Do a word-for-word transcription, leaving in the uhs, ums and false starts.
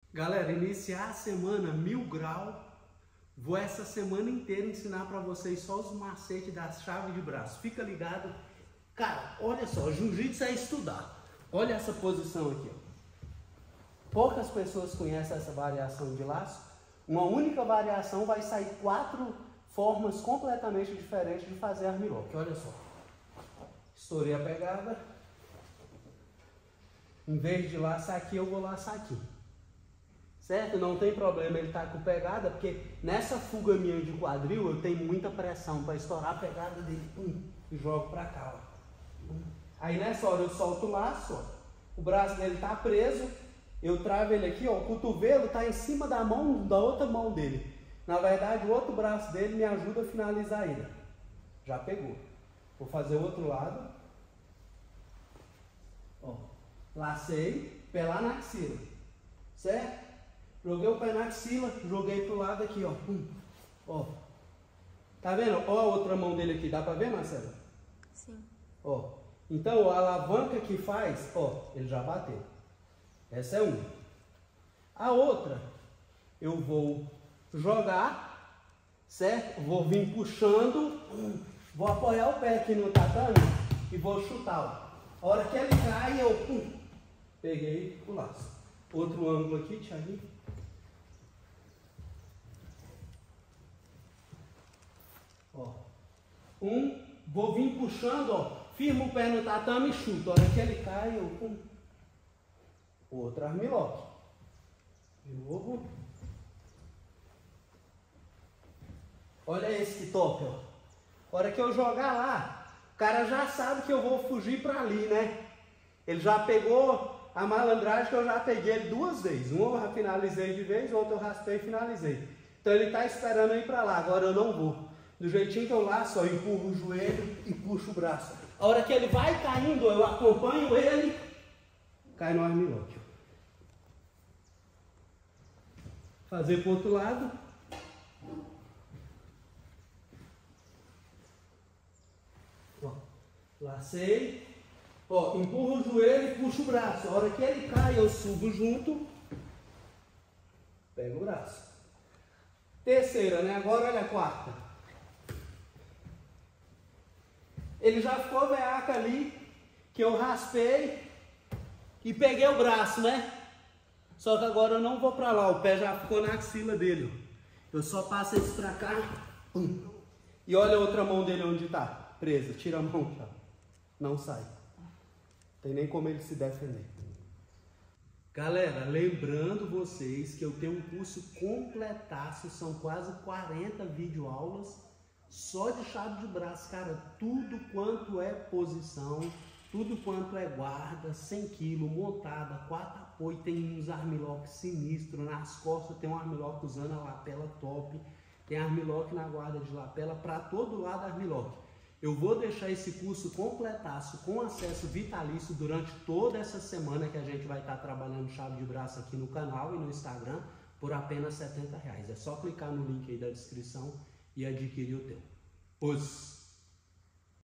Galera, iniciar a semana mil grau. Vou essa semana inteira ensinar para vocês só os macetes da chave de braço. Fica ligado. Cara, olha só, jiu-jitsu é estudar. Olha essa posição aqui, ó. Poucas pessoas conhecem essa variação de laço. Uma única variação vai sair quatro formas completamente diferentes de fazer armlock. Olha só. Estourei a pegada. Em vez de laçar aqui, eu vou laçar aqui. Certo? Não tem problema ele estar com pegada, porque nessa fuga minha de quadril eu tenho muita pressão para estourar a pegada dele. Pum, e jogo para cá, ó. Aí nessa hora eu solto o laço, ó. O braço dele está preso. Eu travo ele aqui, ó. O cotovelo está em cima da mão, da outra mão dele. Na verdade, o outro braço dele me ajuda a finalizar ele. Já pegou. Vou fazer o outro lado. Ó. Lacei, pé lá na axila. Certo? Joguei o pé na axila, joguei pro lado aqui, ó. Pum. Ó. Tá vendo? Ó a outra mão dele aqui. Dá pra ver, Marcela? Sim. Ó. Então, a alavanca que faz, ó, ele já bateu. Essa é uma. A outra, eu vou jogar, certo? Vou vir puxando, vou apoiar o pé aqui no tatame e vou chutar, ó. A hora que ele cai, eu, pum, peguei o laço. Outro ângulo aqui, Thiago. Ó. Um, vou vir puxando, ó. Firmo o pé no tatame e chuto. A hora que ele cai, eu, pum. Outro armlock. De novo. Olha esse que top, ó. A hora que eu jogar lá, o cara já sabe que eu vou fugir pra ali, né? Ele já pegou a malandragem que eu já peguei ele duas vezes. Uma eu já finalizei de vez, outra eu raspei e finalizei. Então ele tá esperando eu ir pra lá. Agora eu não vou. Do jeitinho que eu laço, ó, eu empurro o joelho e puxo o braço. A hora que ele vai caindo, eu acompanho ele, cai no armlock. Fazer pro outro lado. Ó, lacei. Ó, empurro o joelho e puxo o braço. A hora que ele cai, eu subo junto. Pego o braço. Terceira, né? Agora olha a quarta. Ele já ficou veaca ali, que eu raspei e peguei o braço, né? Só que agora eu não vou pra lá, o pé já ficou na axila dele. Eu só passo isso pra cá. Pum. E olha a outra mão dele onde tá, presa. Tira a mão, já. Não sai. Tem nem como ele se defender. Galera, lembrando vocês que eu tenho um curso completaço, são quase quarenta videoaulas só de chave de braço, cara. Tudo quanto é posição, tudo quanto é guarda, cem quilos, montada, quatro apoio, tem uns armlock sinistros, nas costas tem um armlock usando a lapela top, tem armlock na guarda de lapela, para todo lado armlock. Eu vou deixar esse curso completaço, com acesso vitalício durante toda essa semana que a gente vai estar trabalhando chave de braço aqui no canal e no Instagram, por apenas setenta reais. É só clicar no link aí da descrição e adquirir o teu. Os